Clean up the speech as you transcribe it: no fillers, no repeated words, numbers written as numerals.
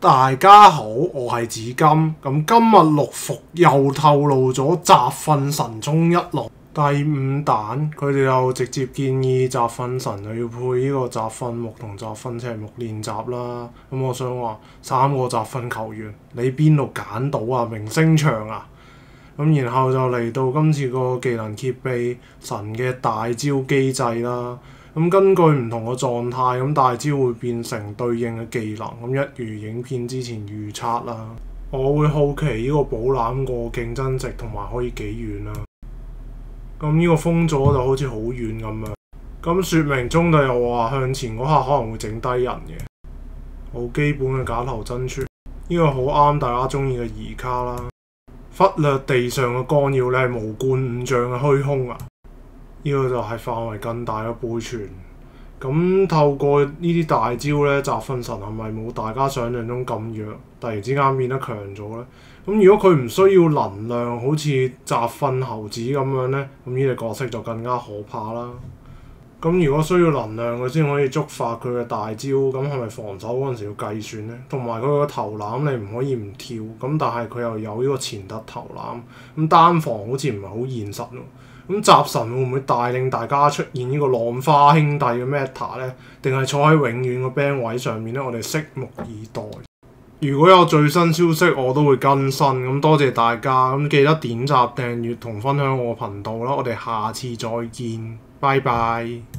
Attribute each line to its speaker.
Speaker 1: 大家好，我係紫金。咁今日陸服又透露咗集訓神中一郎第5彈，佢哋又直接建議集訓神就要配呢個集訓木同集訓赤木練習啦。咁我想話3個集訓球員，你邊度揀到啊？明星場啊！咁然後就嚟到今次個技能揭秘神嘅大招機制啦。咁根據唔同嘅狀態，咁大招會變成對應嘅技能，咁一如影片之前預測啦。我會好奇呢個寶攬個競爭值同埋可以幾遠啦。咁呢個封咗就好似好遠咁樣。咁説明中就又話向前嗰下可能會整低人嘅，好基本嘅假頭真傳。呢個好啱大家中意嘅二卡啦。忽略地上嘅干擾，你係無冠5丈嘅虛空啊！呢個就係範圍更大嘅背傳。咁透過呢啲大招呢，集訓神係咪冇大家想象中咁弱？突然之間變得強咗呢？咁如果佢唔需要能量，好似集訓猴子咁樣呢，咁呢隻角色就更加可怕啦。咁如果需要能量，佢先可以觸發佢嘅大招，咁係咪防守嗰陣時要計算呢？同埋佢個頭攬你唔可以唔跳，咁但係佢又有呢個前突頭攬，咁單防好似唔係好現實咯。咁集神會唔會帶領大家出現呢個浪花兄弟嘅 meta 呢？定係坐喺永遠個 band 位上面呢？我哋拭目以待。如果有最新消息，我都會更新。咁多謝大家，咁記得點讚、訂閱同分享我個頻道啦。我哋下次再見，拜拜。